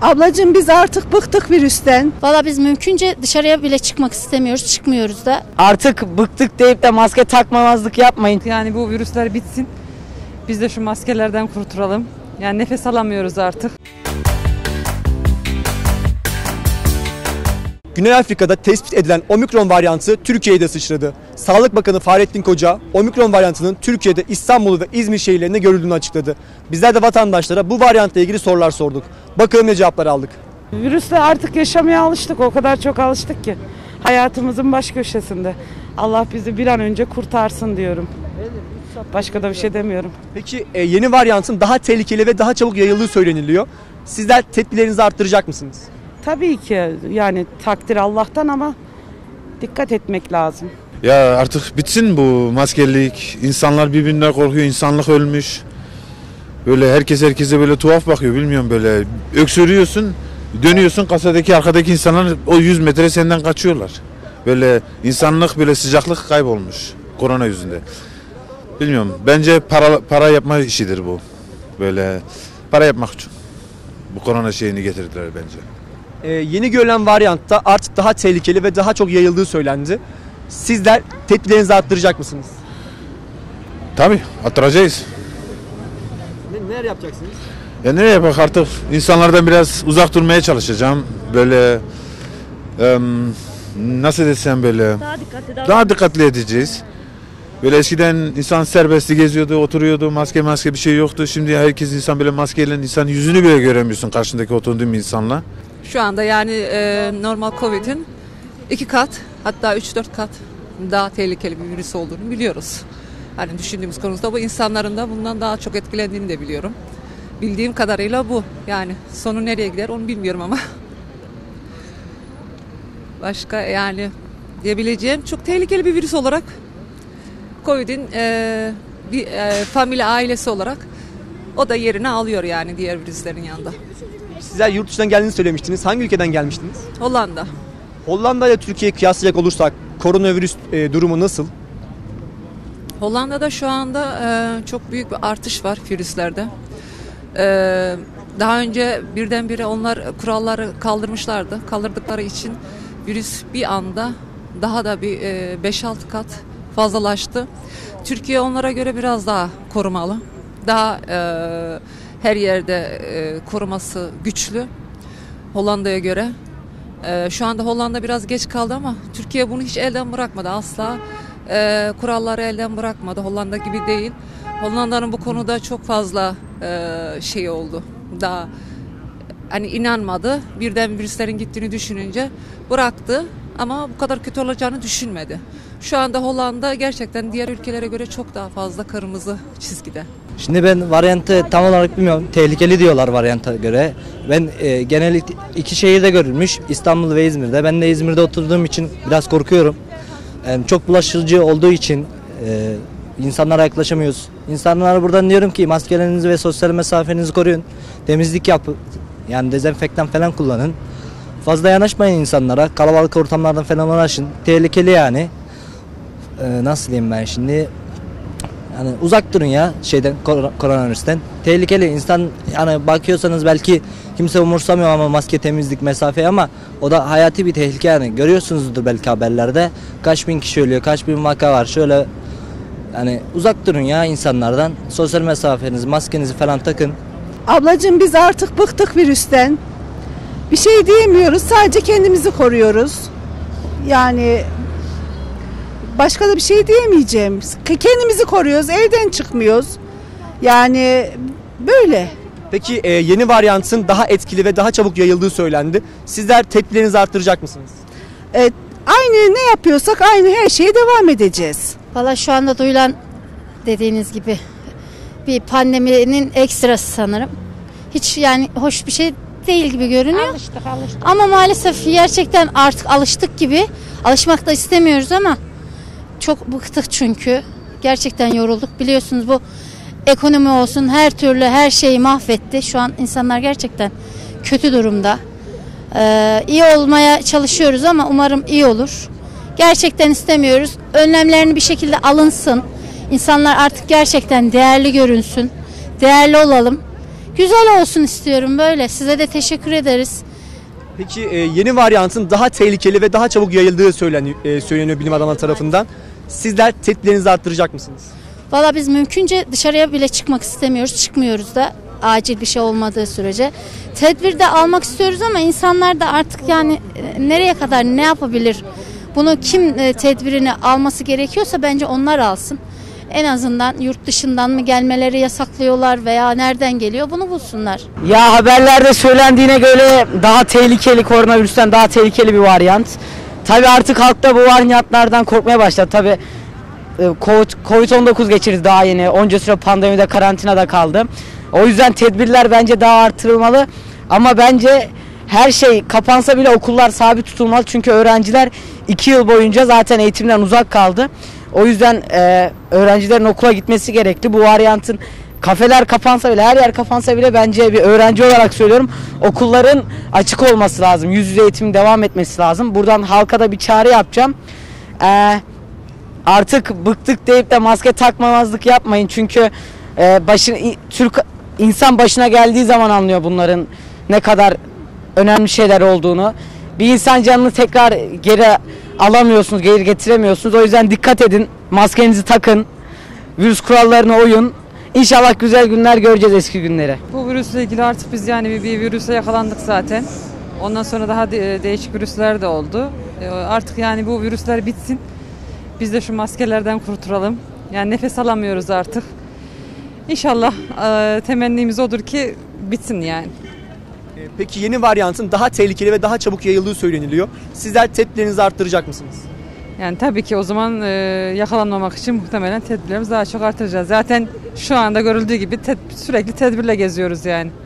Ablacığım biz artık bıktık virüsten. Valla biz mümkünce dışarıya bile çıkmak istemiyoruz, çıkmıyoruz da. Artık bıktık deyip de maske takmamazlık yapmayın. Yani bu virüsler bitsin. Biz de şu maskelerden kurtulalım. Yani nefes alamıyoruz artık. Güney Afrika'da tespit edilen omikron varyantı Türkiye'ye de sıçradı. Sağlık Bakanı Fahrettin Koca, omikron varyantının Türkiye'de İstanbul ve İzmir şehirlerinde görüldüğünü açıkladı. Bizler de vatandaşlara bu varyantla ilgili sorular sorduk. Bakalım ne cevaplar aldık. Virüsle artık yaşamaya alıştık. O kadar çok alıştık ki. Hayatımızın baş köşesinde. Allah bizi bir an önce kurtarsın diyorum. Başka da bir şey demiyorum. Peki yeni varyantın daha tehlikeli ve daha çabuk yayıldığı söyleniliyor. Sizler tedbirlerinizi arttıracak mısınız? Tabii ki yani takdir Allah'tan ama dikkat etmek lazım. Ya artık bitsin bu maskelik. İnsanlar birbirinden korkuyor. İnsanlık ölmüş. Böyle herkes herkese böyle tuhaf bakıyor. Bilmiyorum böyle. Öksürüyorsun. Dönüyorsun kasadaki arkadaki insanlar o 100 metre senden kaçıyorlar. Böyle insanlık böyle sıcaklık kaybolmuş. Korona yüzünde. Bilmiyorum. Bence para yapma işidir bu. Böyle para yapmak için. Bu korona şeyini getirdiler bence. Yeni görülen varyantta artık daha tehlikeli ve daha çok yayıldığı söylendi. Sizler tedbirlerinizi arttıracak mısınız? Tabii arttıracağız. Neler yapacaksınız? Ya nereye yapak artık insanlardan biraz uzak durmaya çalışacağım. Böyle nasıl desem böyle daha dikkatli edeceğiz. Böyle eskiden insan serbestli geziyordu, oturuyordu, maske bir şey yoktu. Şimdi herkes insan böyle maskeyle insan yüzünü bile göremiyorsun karşındaki oturduğun insanla. Şu anda yani normal Covid'in 2 kat hatta 3-4 kat daha tehlikeli bir virüs olduğunu biliyoruz. Hani düşündüğümüz konusunda bu insanların da bundan daha çok etkilendiğini de biliyorum. Bildiğim kadarıyla bu. Yani sonu nereye gider onu bilmiyorum ama. Başka yani diyebileceğim çok tehlikeli bir virüs olarak Covid'in bir familya ailesi olarak o da yerini alıyor yani diğer virüslerin yanında. Sizler yurt dışından geldiğinizi söylemiştiniz. Hangi ülkeden gelmiştiniz? Hollanda. Hollanda ile Türkiye'yi kıyaslayacak olursak koronavirüs durumu nasıl? Hollanda'da şu anda çok büyük bir artış var virüslerde. Daha önce birdenbire onlar kuralları kaldırmışlardı. Kaldırdıkları için virüs bir anda daha da bir 5-6 kat fazlalaştı. Türkiye onlara göre biraz daha korumalı. Daha her yerde koruması güçlü Hollanda'ya göre. Şu anda Hollanda biraz geç kaldı ama Türkiye bunu hiç elden bırakmadı. Asla kuralları elden bırakmadı. Hollanda gibi değil. Hollanda'nın bu konuda çok fazla şey oldu. Daha hani inanmadı. Birden virüslerin gittiğini düşününce bıraktı. Ama bu kadar kötü olacağını düşünmedi. Şu anda Hollanda gerçekten diğer ülkelere göre çok daha fazla kırmızı çizgide. Şimdi ben varyantı tam olarak bilmiyorum. Tehlikeli diyorlar varyanta göre. Ben genellikle iki şehirde görülmüş. İstanbul ve İzmir'de. Ben de İzmir'de oturduğum için biraz korkuyorum. Yani çok bulaşıcı olduğu için insanlara yaklaşamıyoruz. İnsanlara buradan diyorum ki maskelerinizi ve sosyal mesafenizi koruyun. Temizlik yapın. Yani dezenfektan falan kullanın. Fazla yanaşmayın insanlara. Kalabalık ortamlardan falan uğraşın. Tehlikeli yani. Nasıl diyeyim ben şimdi? Yani uzak durun ya koronavirüsten. Tehlikeli insan yani bakıyorsanız belki kimse umursamıyor ama maske, temizlik, mesafe ama o da hayati bir tehlike yani. Görüyorsunuzdur belki haberlerde. Kaç bin kişi ölüyor, kaç bin vaka var. Şöyle yani uzak durun ya insanlardan. Sosyal mesafenizi, maskenizi falan takın. Ablacığım biz artık bıktık virüsten. Bir şey diyemiyoruz. Sadece kendimizi koruyoruz. Yani başka da bir şey diyemeyeceğim. Kendimizi koruyoruz. Evden çıkmıyoruz. Yani böyle. Peki yeni varyantın daha etkili ve daha çabuk yayıldığı söylendi. Sizler tedbirlerinizi arttıracak mısınız? Aynı ne yapıyorsak aynı her şeye devam edeceğiz. Valla şu anda duyulan dediğiniz gibi bir pandeminin ekstrası sanırım. Hiç yani hoş bir şey değil gibi görünüyor. Alıştık. Ama maalesef gerçekten artık alıştık gibi. Alışmak da istemiyoruz ama çok bıktık çünkü. Gerçekten yorulduk. Biliyorsunuz bu ekonomi olsun her türlü her şeyi mahvetti. Şu an insanlar gerçekten kötü durumda. İyi olmaya çalışıyoruz ama umarım iyi olur. Gerçekten istemiyoruz. Önlemlerini bir şekilde alınsın. İnsanlar artık gerçekten değerli görünsün. Değerli olalım. Güzel olsun istiyorum böyle. Size de teşekkür ederiz. Peki yeni varyantın daha tehlikeli ve daha çabuk yayıldığı söyleniyor bilim adamları tarafından. Sizler tedbirlerinizi arttıracak mısınız? Valla biz mümkünce dışarıya bile çıkmak istemiyoruz. Çıkmıyoruz da acil bir şey olmadığı sürece. Tedbir de almak istiyoruz ama insanlar da artık yani nereye kadar ne yapabilir? Bunu kim tedbirini alması gerekiyorsa bence onlar alsın. En azından yurt dışından mı gelmeleri yasaklıyorlar veya nereden geliyor bunu bulsunlar. Ya haberlerde söylendiğine göre daha tehlikeli, koronavirüsten daha tehlikeli bir varyant. Tabii artık halk da bu varyantlardan korkmaya başladı. Tabii Covid-19 geçirdi daha yeni. Onca süre pandemide, karantinada kaldı. O yüzden tedbirler bence daha artırılmalı. Ama bence her şey kapansa bile okullar sabit tutulmalı. Çünkü öğrenciler 2 yıl boyunca zaten eğitimden uzak kaldı. O yüzden öğrencilerin okula gitmesi gerekli. Bu varyantın kafeler kapansa bile, her yer kapansa bile bence bir öğrenci olarak söylüyorum, okulların açık olması lazım. Yüz yüze eğitimin devam etmesi lazım. Buradan halka da bir çağrı yapacağım. Artık bıktık deyip de maske takmamazlık yapmayın. Çünkü insan başına geldiği zaman anlıyor bunların ne kadar önemli şeyler olduğunu. Bir insan canını tekrar geri alamıyorsunuz, geri getiremiyorsunuz. O yüzden dikkat edin, maskenizi takın, virüs kurallarına uyun. İnşallah güzel günler göreceğiz, eski günleri. Bu virüsle ilgili artık biz yani bir virüse yakalandık zaten. Ondan sonra daha değişik virüsler de oldu. Artık yani bu virüsler bitsin. Biz de şu maskelerden kurtulalım. Yani nefes alamıyoruz artık. İnşallah temennimiz odur ki bitsin yani. Peki yeni varyantın daha tehlikeli ve daha çabuk yayıldığı söyleniliyor. Sizler tedbirlerinizi arttıracak mısınız? Yani tabii ki o zaman yakalanmamak için muhtemelen tedbirlerimizi daha çok artıracağız. Zaten şu anda görüldüğü gibi sürekli tedbirle geziyoruz yani.